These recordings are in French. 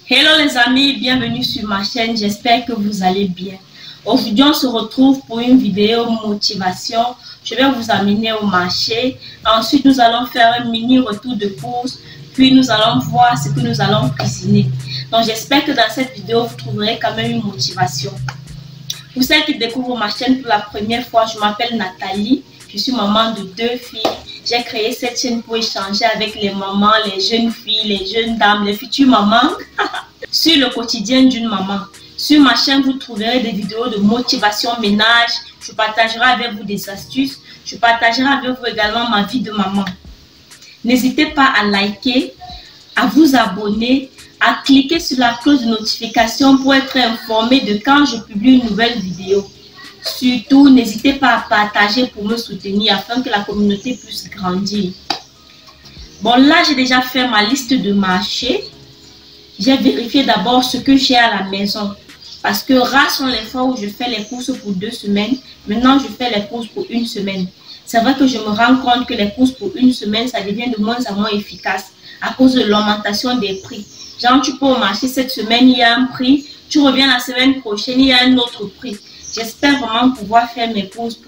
Hello les amis, bienvenue sur ma chaîne, j'espère que vous allez bien. Aujourd'hui on se retrouve pour une vidéo motivation. Je vais vous amener au marché. Ensuite nous allons faire un mini retour de course. Puis nous allons voir ce que nous allons cuisiner. Donc j'espère que dans cette vidéo vous trouverez quand même une motivation. Pour celles qui découvrent ma chaîne pour la première fois, je m'appelle Nathalie. Je suis maman de 2 filles. J'ai créé cette chaîne pour échanger avec les mamans, les jeunes filles, les jeunes dames, les futures mamans sur le quotidien d'une maman. Sur ma chaîne, vous trouverez des vidéos de motivation ménage. Je partagerai avec vous des astuces. Je partagerai avec vous également ma vie de maman. N'hésitez pas à liker, à vous abonner, à cliquer sur la cloche de notification pour être informé de quand je publie une nouvelle vidéo. Surtout, n'hésitez pas à partager pour me soutenir afin que la communauté puisse grandir. Bon, là, j'ai déjà fait ma liste de marché. J'ai vérifié d'abord ce que j'ai à la maison. Parce que rares sont les fois où je fais les courses pour 2 semaines. Maintenant, je fais les courses pour 1 semaine. C'est vrai que je me rends compte que les courses pour 1 semaine, ça devient de moins en moins efficace à cause de l'augmentation des prix. Genre, tu peux au marché cette semaine, il y a un prix. Tu reviens la semaine prochaine, il y a un autre prix. J'espère vraiment pouvoir faire mes courses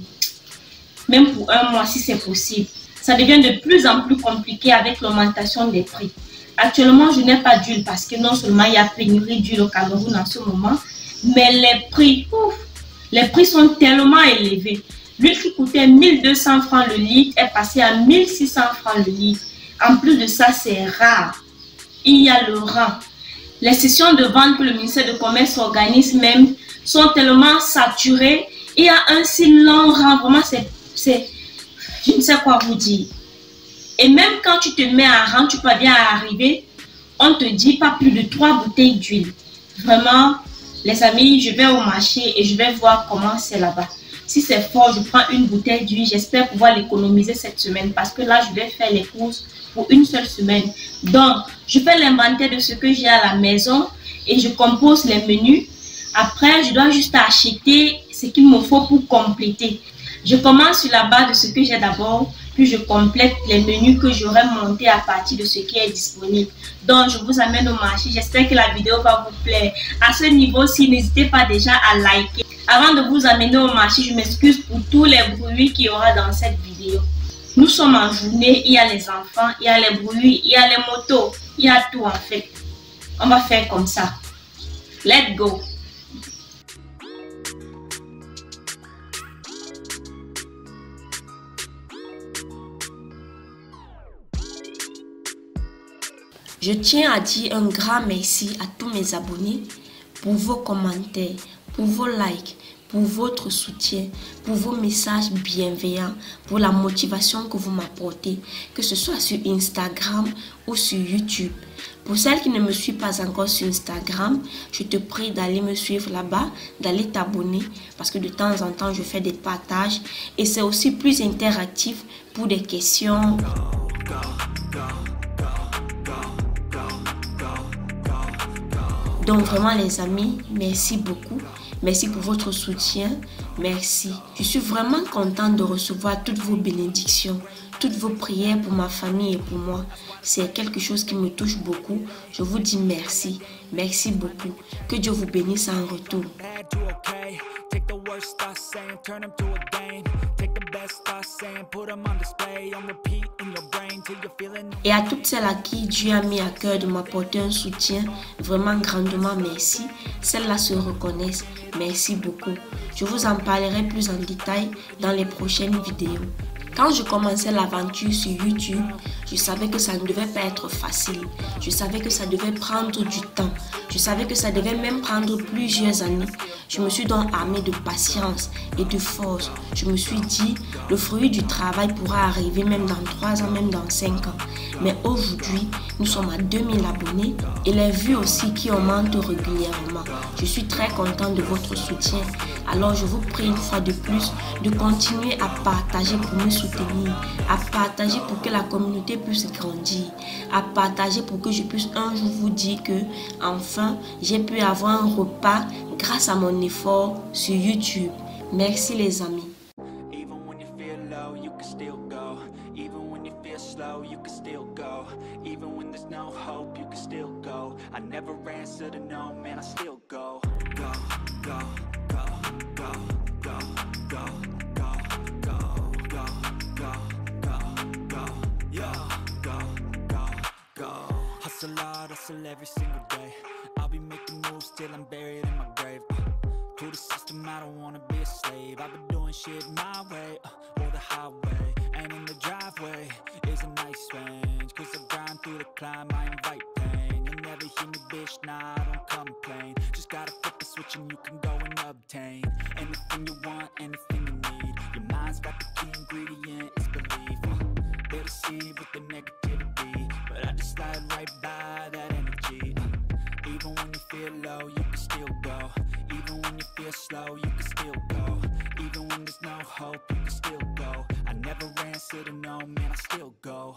même pour 1 mois si c'est possible. Ça devient de plus en plus compliqué avec l'augmentation des prix. Actuellement, je n'ai pas d'huile parce que non seulement il y a pénurie d'huile au Cameroun en ce moment, mais les prix sont tellement élevés. L'huile qui coûtait 1200 francs le litre est passée à 1600 francs le litre. En plus de ça, c'est rare. Il y a le rang. Les sessions de vente que le ministère de Commerce organise même sont tellement saturées. Il y a un si long rang. Vraiment, je ne sais quoi vous dire. Et même quand tu te mets à rang, tu parviens à arriver, on te dit pas plus de 3 bouteilles d'huile. Vraiment, les amis, je vais au marché et je vais voir comment c'est là-bas. Si c'est fort, je prends une bouteille d'huile. J'espère pouvoir l'économiser cette semaine parce que là, je vais faire les courses pour 1 seule semaine. Donc, je fais l'inventaire de ce que j'ai à la maison et je compose les menus. Après, je dois juste acheter ce qu'il me faut pour compléter. Je commence sur la base de ce que j'ai d'abord, puis je complète les menus que j'aurai montés à partir de ce qui est disponible. Donc, je vous amène au marché. J'espère que la vidéo va vous plaire. À ce niveau-ci, n'hésitez pas déjà à liker. Avant de vous amener au marché, je m'excuse pour tous les bruits qu'il y aura dans cette vidéo. Nous sommes en journée, il y a les enfants, il y a les bruits, il y a les motos, il y a tout en fait. On va faire comme ça. Let's go! Je tiens à dire un grand merci à tous mes abonnés pour vos commentaires, pour vos likes, pour votre soutien, pour vos messages bienveillants, pour la motivation que vous m'apportez, que ce soit sur Instagram ou sur YouTube. Pour celles qui ne me suivent pas encore sur Instagram, je te prie d'aller me suivre là-bas, d'aller t'abonner parce que de temps en temps, je fais des partages et c'est aussi plus interactif pour des questions. Donc vraiment les amis, merci beaucoup. Merci pour votre soutien. Merci. Je suis vraiment contente de recevoir toutes vos bénédictions, toutes vos prières pour ma famille et pour moi. C'est quelque chose qui me touche beaucoup. Je vous dis merci. Merci beaucoup. Que Dieu vous bénisse en retour. Et à toutes celles à qui Dieu a mis à cœur de m'apporter un soutien, vraiment grandement merci. Celles-là se reconnaissent. Merci beaucoup. Je vous en parlerai plus en détail dans les prochaines vidéos. Quand je commençais l'aventure sur YouTube, je savais que ça ne devait pas être facile. Je savais que ça devait prendre du temps. Je savais que ça devait même prendre plusieurs années. Je me suis donc armée de patience et de force. Je me suis dit, le fruit du travail pourra arriver même dans 3 ans, même dans 5 ans. Mais aujourd'hui, nous sommes à 2000 abonnés et les vues aussi qui augmentent régulièrement. Je suis très contente de votre soutien. Alors je vous prie une fois de plus de continuer à partager pour me soutenir, à partager pour que la communauté puisse grandir, à partager pour que je puisse un jour vous dire que enfin j'ai pu avoir un repas grâce à mon effort sur YouTube. Merci les amis. Even when there's no hope, you can still go. I never answer to no, man, I still go. Go, go, go, go, go, go, go, go, go, go, go, go, yo, go, go, go. Hustle hard, hustle every single day. I'll be making moves till I'm buried in my grave. To the system, I don't wanna be a slave. I've been doing shit my way, or the highway. And in the driveway is a nice range, cause I grind through the climb, I invite pain. You'll never hear me, bitch, nah, I don't complain. Just gotta flip the switch and you can go and obtain anything you want, anything you need. Your mind's got the key ingredient, it's belief. They'll deceive with the negativity, but I just slide right by that energy. Even when you feel low, you can still go. Even when you feel slow, you can still go. Even when there's no hope, you can still go. I never answer to no, man, I still go.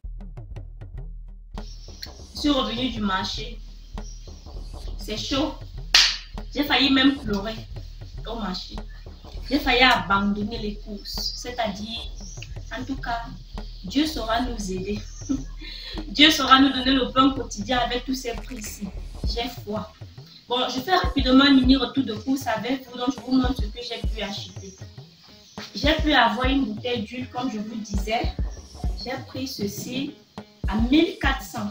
Je suis revenue du marché. C'est chaud. J'ai failli même pleurer au marché. J'ai failli abandonner les courses. C'est-à-dire, en tout cas, Dieu saura nous aider. Dieu saura nous donner le pain quotidien avec tous ces prix-ci. J'ai foi. Bon, je fais rapidement un mini retour de course avec vous, donc je vous montre ce que j'ai pu acheter. J'ai pu avoir une bouteille d'huile, comme je vous disais. J'ai pris ceci à 1400.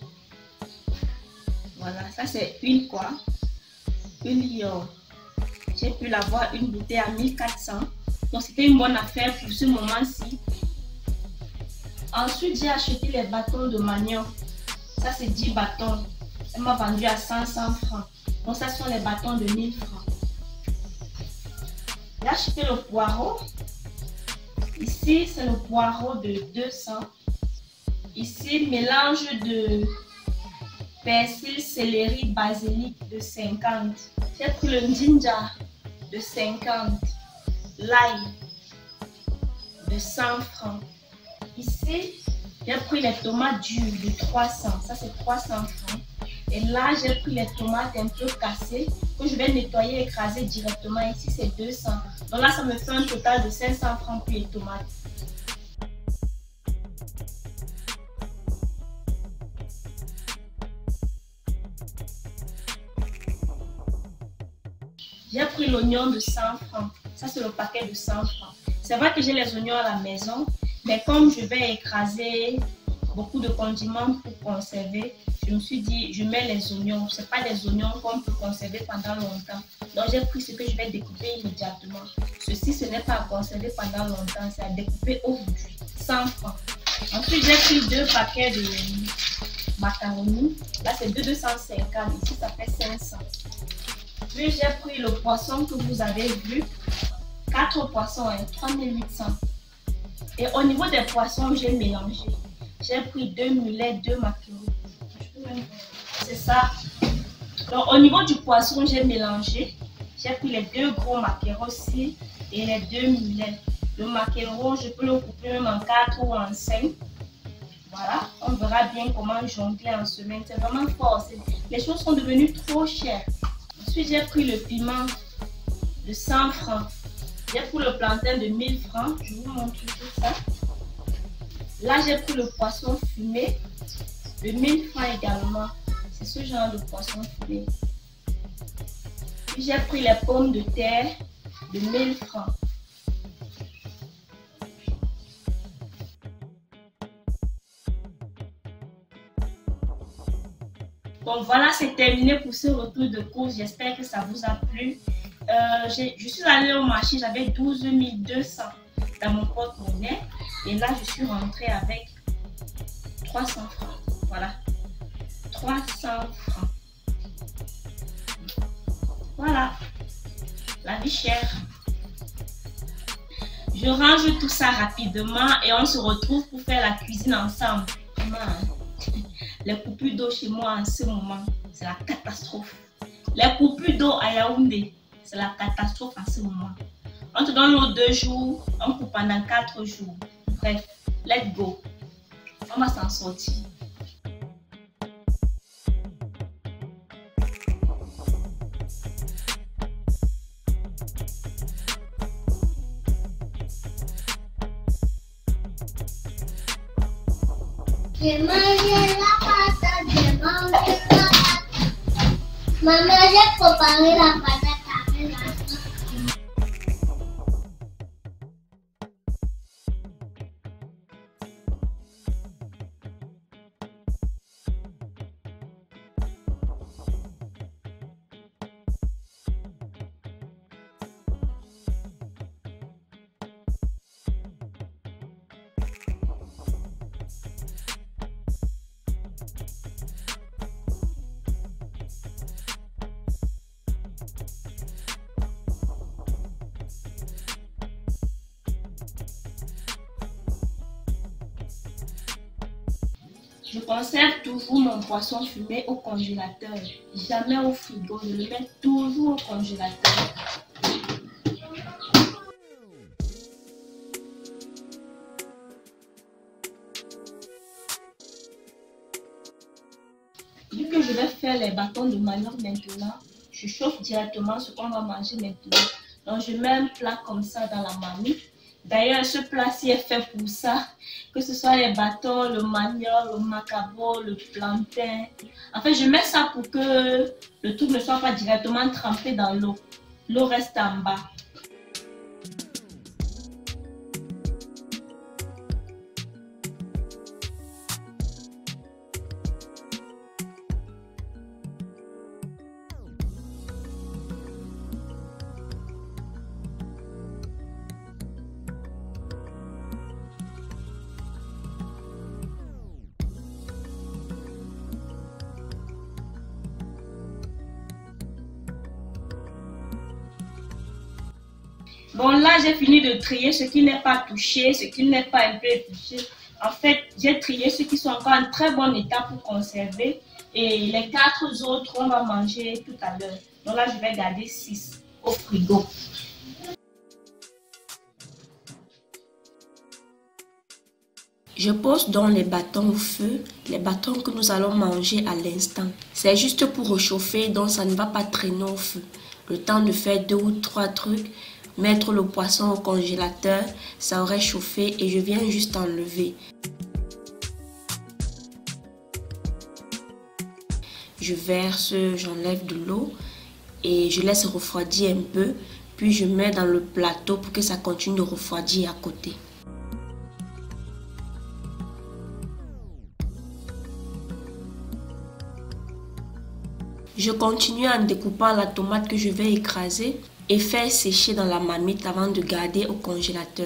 Voilà, ça c'est une quoi? Une lion. J'ai pu l'avoir une bouteille à 1400. Donc c'était une bonne affaire pour ce moment-ci. Ensuite, j'ai acheté les bâtons de manioc. Ça c'est 10 bâtons. Elle m'a vendu à 500 francs. Donc ça sont les bâtons de 1000 francs. J'ai acheté le poireau. Ici, c'est le poireau de 200. Ici, mélange de persil, céleri, basilic de 50. J'ai pris le ginger de 50. L'ail de 100 francs. Ici, j'ai pris les tomates dures de 300. Ça, c'est 300 francs. Et là, j'ai pris les tomates un peu cassées que je vais nettoyer et écraser directement. Ici, c'est 200. Donc là, ça me fait un total de 500 francs pour les tomates. J'ai pris l'oignon de 100 francs. Ça, c'est le paquet de 100 francs. C'est vrai que j'ai les oignons à la maison, mais comme je vais écraser beaucoup de condiments pour conserver, je me suis dit, je mets les oignons. Ce n'est pas des oignons qu'on peut conserver pendant longtemps. Donc, j'ai pris ce que je vais découper immédiatement. Ceci, ce n'est pas à conserver pendant longtemps, c'est à découper aujourd'hui. 100 francs. Ensuite, j'ai pris 2 paquets de macaroni. Là, c'est 250. Ici, ça fait 500. Puis, j'ai pris le poisson que vous avez vu. 4 poissons, 3800. Et au niveau des poissons, j'ai mélangé. J'ai pris 2 mulets, 2 maquereaux. C'est ça. Donc, au niveau du poisson, j'ai mélangé. J'ai pris les 2 gros maquereaux-ci et les 2 mulets. Le maquereau, je peux le couper même en 4 ou en 5. Voilà. On verra bien comment jongler en semaine. C'est vraiment fort. Les choses sont devenues trop chères. Ensuite, j'ai pris le piment de 100 francs. J'ai pris le plantain de 1000 francs. Je vous montre tout ça. Là, j'ai pris le poisson fumé de 1000 francs également. C'est ce genre de poisson fumé. Puis j'ai pris les pommes de terre de 1000 francs. Bon, voilà, c'est terminé pour ce retour de course. J'espère que ça vous a plu. Je suis allée au marché, j'avais 12 200 dans mon porte-monnaie. Et là, je suis rentrée avec 300 francs. Voilà. 300 francs. Voilà. La vie chère. Je range tout ça rapidement et on se retrouve pour faire la cuisine ensemble. Les coupures d'eau chez moi en ce moment, c'est la catastrophe. Les coupures d'eau à Yaoundé, c'est la catastrophe en ce moment. On te donne l'eau 2 jours, on coupe pendant 4 jours. Bref, let's go. On va s'en sortir. J'ai mangé la patate, j'ai mangé la patate. Maman, j'ai préparé la patate avec la sauce. Je conserve toujours mon poisson fumé au congélateur, jamais au frigo, je le mets toujours au congélateur. Vu que je vais faire les bâtons de manioc maintenant, je chauffe directement ce qu'on va manger maintenant. Donc je mets un plat comme ça dans la marmite. D'ailleurs, ce plat-ci est fait pour ça, que ce soit les bâtons, le manioc, le macabo, le plantain. En fait, je mets ça pour que le truc ne soit pas directement trempé dans l'eau. L'eau reste en bas. Bon, là, j'ai fini de trier ce qui n'est pas touché, ce qui n'est pas un peu touché. En fait, j'ai trié ceux qui sont encore en très bon état pour conserver. Et les 4 autres, on va manger tout à l'heure. Donc là, je vais garder 6 au frigo. Je pose donc les bâtons au feu, les bâtons que nous allons manger à l'instant. C'est juste pour réchauffer, donc ça ne va pas traîner au feu. Le temps de faire 2 ou 3 trucs. Mettre le poisson au congélateur, ça aurait chauffé et je viens juste enlever. Je verse, j'enlève de l'eau et je laisse refroidir un peu, puis je mets dans le plateau pour que ça continue de refroidir à côté. Je continue en découpant la tomate que je vais écraser et faire sécher dans la marmite avant de garder au congélateur.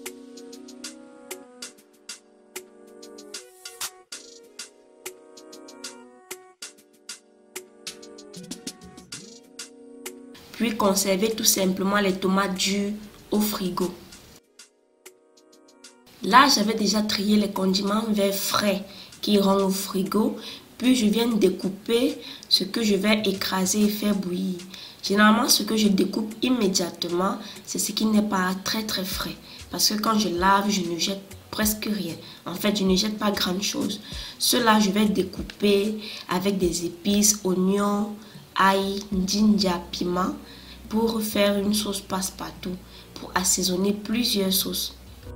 Puis conserver tout simplement les tomates dures au frigo. Là, j'avais déjà trié les condiments verts frais qui iront au frigo. Puis je viens découper ce que je vais écraser et faire bouillir. Généralement, ce que je découpe immédiatement, c'est ce qui n'est pas très frais. Parce que quand je lave, je ne jette presque rien. En fait, je ne jette pas grand chose. Cela, je vais découper avec des épices, oignons, ail, ginger, piment pour faire une sauce passe-partout, pour assaisonner plusieurs sauces.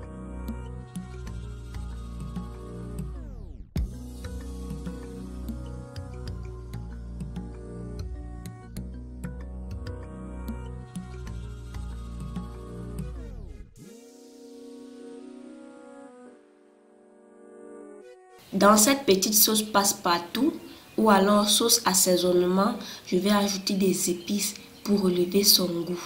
Dans cette petite sauce passe-partout ou alors sauce assaisonnement, je vais ajouter des épices pour relever son goût.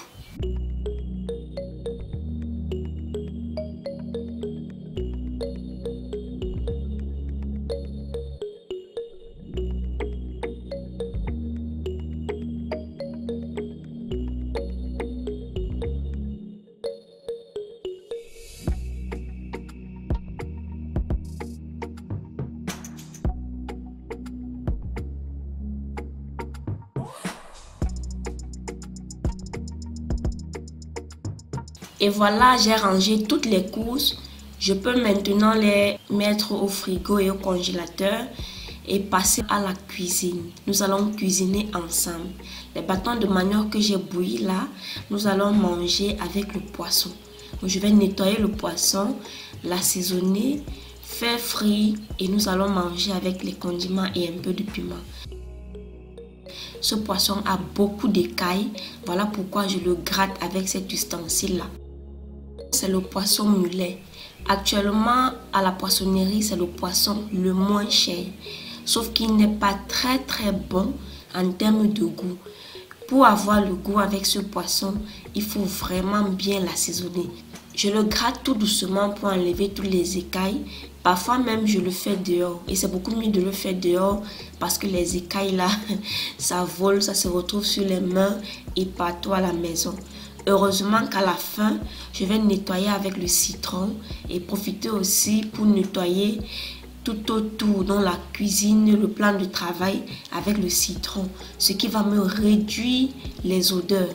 Et voilà, j'ai rangé toutes les courses. Je peux maintenant les mettre au frigo et au congélateur et passer à la cuisine. Nous allons cuisiner ensemble. Les bâtons de manioc que j'ai bouillis là, nous allons manger avec le poisson. Donc, je vais nettoyer le poisson, l'assaisonner, faire frire et nous allons manger avec les condiments et un peu de piment. Ce poisson a beaucoup d'écailles. Voilà pourquoi je le gratte avec cet ustensile-là. C'est le poisson mulet. Actuellement, à la poissonnerie, c'est le poisson le moins cher. Sauf qu'il n'est pas très bon en termes de goût. Pour avoir le goût avec ce poisson, il faut vraiment bien l'assaisonner. Je le gratte tout doucement pour enlever toutes les écailles. Parfois même, je le fais dehors. Et c'est beaucoup mieux de le faire dehors parce que les écailles là, ça vole, ça se retrouve sur les mains et partout à la maison. Heureusement qu'à la fin, je vais nettoyer avec le citron et profiter aussi pour nettoyer tout autour dans la cuisine, le plan de travail avec le citron, ce qui va me réduire les odeurs.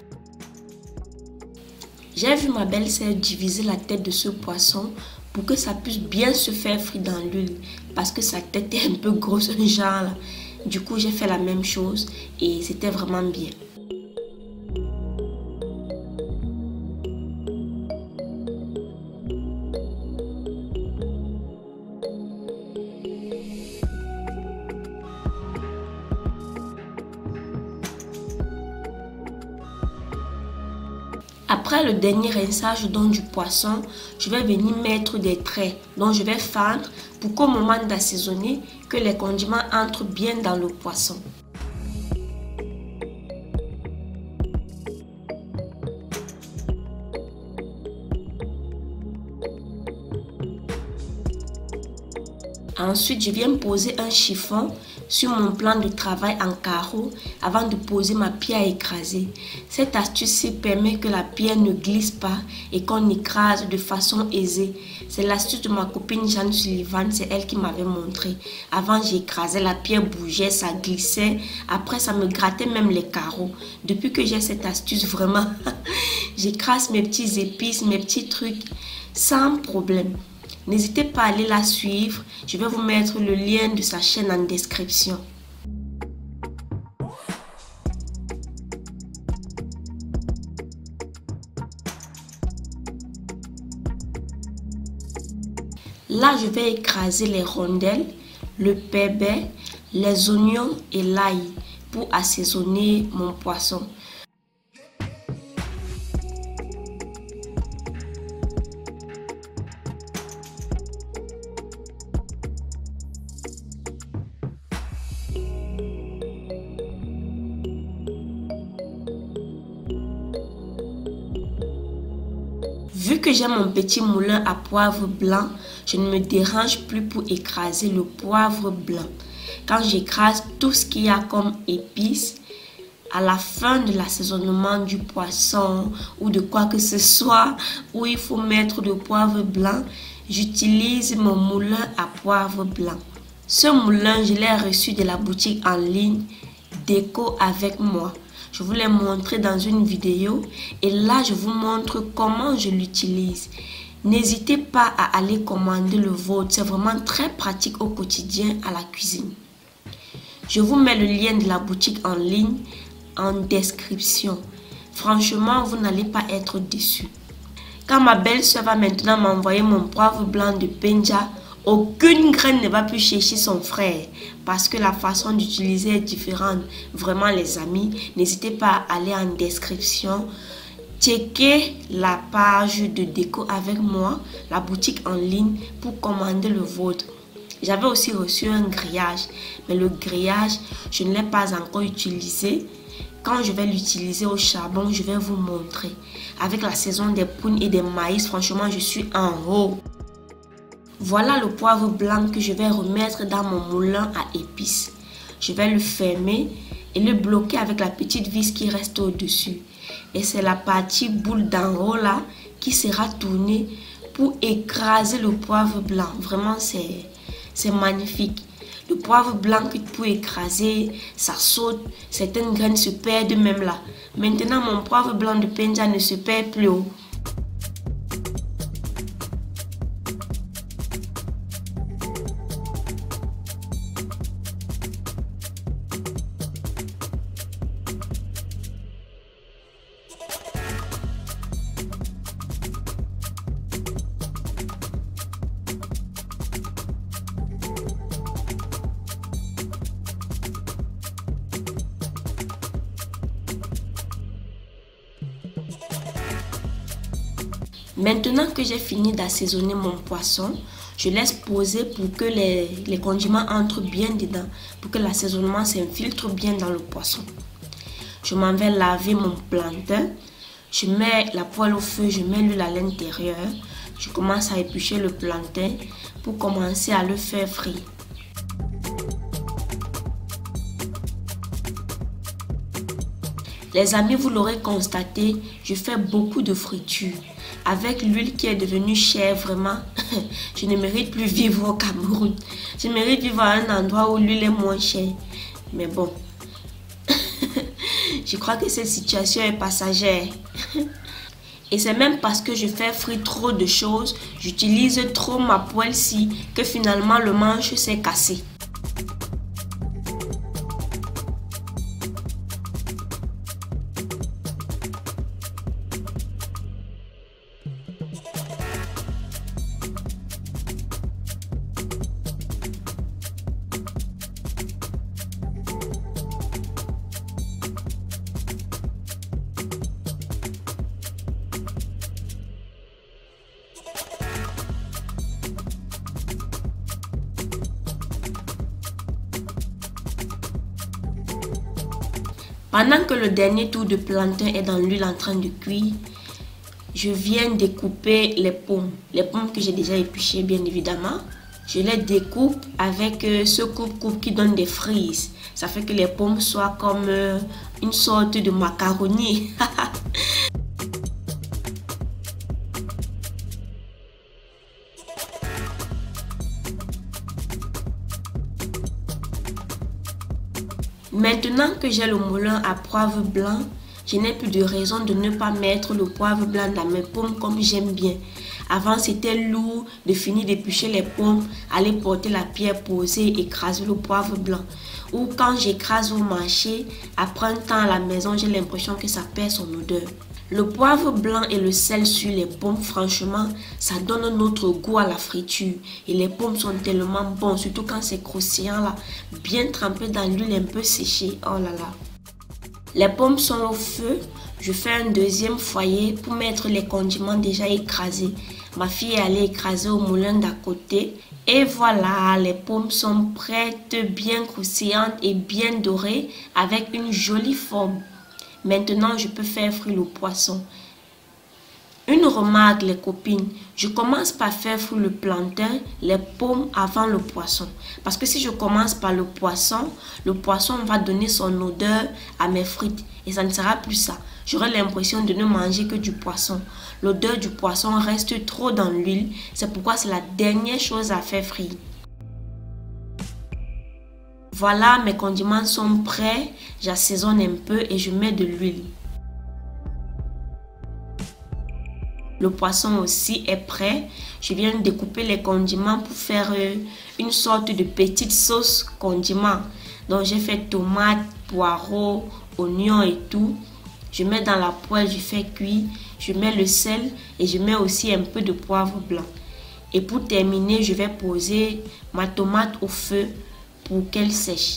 J'ai vu ma belle-sœur diviser la tête de ce poisson pour que ça puisse bien se faire frire dans l'huile parce que sa tête est un peu grosse, genre là. Du coup, j'ai fait la même chose et c'était vraiment bien. Après le dernier rinçage du poisson, je vais venir mettre des traits dont je vais fendre pour qu'au moment d'assaisonner, que les condiments entrent bien dans le poisson. Ensuite, je viens poser un chiffon sur mon plan de travail en carreau avant de poser ma pierre à écraser. Cette astuce permet que la pierre ne glisse pas et qu'on écrase de façon aisée. C'est l'astuce de ma copine Jeanne Sullivan, c'est elle qui m'avait montré. Avant, j'écrasais, la pierre bougeait, ça glissait. Après, ça me grattait même les carreaux. Depuis que j'ai cette astuce, vraiment, j'écrase mes petits épices, mes petits trucs sans problème. N'hésitez pas à aller la suivre. Je vais vous mettre le lien de sa chaîne en description. Là, je vais écraser les rondelles, le pépé, les oignons et l'ail pour assaisonner mon poisson. Vu que j'ai mon petit moulin à poivre blanc, je ne me dérange plus pour écraser le poivre blanc. Quand j'écrase tout ce qu'il y a comme épices, à la fin de l'assaisonnement du poisson ou de quoi que ce soit où il faut mettre le poivre blanc, j'utilise mon moulin à poivre blanc. Ce moulin, je l'ai reçu de la boutique en ligne Déco avec moi. Je vous l'ai montré dans une vidéo et là je vous montre comment je l'utilise. N'hésitez pas à aller commander le vôtre, c'est vraiment très pratique au quotidien à la cuisine. Je vous mets le lien de la boutique en ligne en description. Franchement, vous n'allez pas être déçus. Quand ma belle-sœur va maintenant m'envoyer mon poivre blanc de Penja, aucune graine ne va plus chercher son frère parce que la façon d'utiliser est différente. Vraiment les amis, n'hésitez pas à aller en description. Checkez la page de Déco avec moi, la boutique en ligne pour commander le vôtre. J'avais aussi reçu un grillage, mais le grillage, je ne l'ai pas encore utilisé. Quand je vais l'utiliser au charbon, je vais vous montrer. Avec la saison des prunes et des maïs, franchement, je suis en haut. Voilà le poivre blanc que je vais remettre dans mon moulin à épices. Je vais le fermer et le bloquer avec la petite vis qui reste au-dessus. Et c'est la partie boule d'en haut là qui sera tournée pour écraser le poivre blanc. Vraiment, c'est magnifique. Le poivre blanc que tu peux écraser, ça saute. Certaines graines se perdent même là. Maintenant, mon poivre blanc de Penja ne se perd plus haut. Maintenant que j'ai fini d'assaisonner mon poisson, je laisse poser pour que les condiments entrent bien dedans, pour que l'assaisonnement s'infiltre bien dans le poisson. Je m'en vais laver mon plantain. Je mets la poêle au feu, je mets l'huile à l'intérieur. Je commence à éplucher le plantain pour commencer à le faire frire. Les amis, vous l'aurez constaté, je fais beaucoup de friture. Avec l'huile qui est devenue chère, vraiment, je ne mérite plus vivre au Cameroun. Je mérite vivre à un endroit où l'huile est moins chère. Mais bon, je crois que cette situation est passagère. Et c'est même parce que je fais frire trop de choses, j'utilise trop ma poêle-ci, que finalement le manche s'est cassé. Pendant que le dernier tour de plantain est dans l'huile en train de cuire, je viens découper les pommes. Les pommes que j'ai déjà épluchées, bien évidemment. Je les découpe avec ce coupe-coupe qui donne des frises. Ça fait que les pommes soient comme une sorte de macaroni. Maintenant que j'ai le moulin à poivre blanc, je n'ai plus de raison de ne pas mettre le poivre blanc dans mes pommes comme j'aime bien. Avant, c'était lourd de finir d'éplucher les pommes, aller porter la pierre posée et écraser le poivre blanc. Ou quand j'écrase au marché, après un temps à la maison, j'ai l'impression que ça perd son odeur. Le poivre blanc et le sel sur les pommes, franchement, ça donne un autre goût à la friture. Et les pommes sont tellement bonnes, surtout quand c'est croustillant là, bien trempé dans l'huile un peu séchée. Oh là là. Les pommes sont au feu. Je fais un deuxième foyer pour mettre les condiments déjà écrasés. Ma fille est allée écraser au moulin d'à côté. Et voilà, les pommes sont prêtes, bien croustillantes et bien dorées avec une jolie forme. Maintenant, je peux faire frire le poisson. Une remarque, les copines, je commence par faire frire le plantain, les pommes avant le poisson. Parce que si je commence par le poisson va donner son odeur à mes frites. Et ça ne sera plus ça. J'aurai l'impression de ne manger que du poisson. L'odeur du poisson reste trop dans l'huile. C'est pourquoi c'est la dernière chose à faire frire. Voilà, mes condiments sont prêts. J'assaisonne un peu et je mets de l'huile. Le poisson aussi est prêt. Je viens de découper les condiments pour faire une sorte de petite sauce condiment. Donc j'ai fait tomate, poireaux, oignons et tout. Je mets dans la poêle, je fais cuire. Je mets le sel et je mets aussi un peu de poivre blanc. Et pour terminer, je vais poser ma tomate au feu pour qu'elle sèche.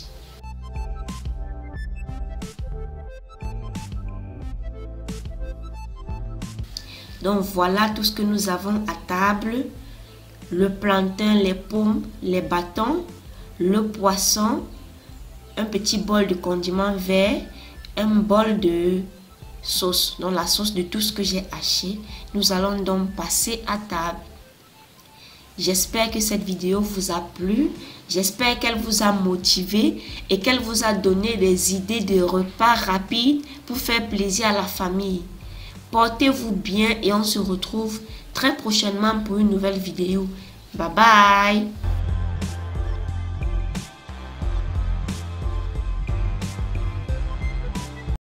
Donc voilà tout ce que nous avons à table. Le plantain, les pommes, les bâtons, le poisson, un petit bol de condiments verts, un bol de sauce, donc la sauce de tout ce que j'ai haché. Nous allons donc passer à table. J'espère que cette vidéo vous a plu. J'espère qu'elle vous a motivé et qu'elle vous a donné des idées de repas rapides pour faire plaisir à la famille. Portez-vous bien et on se retrouve très prochainement pour une nouvelle vidéo. Bye bye!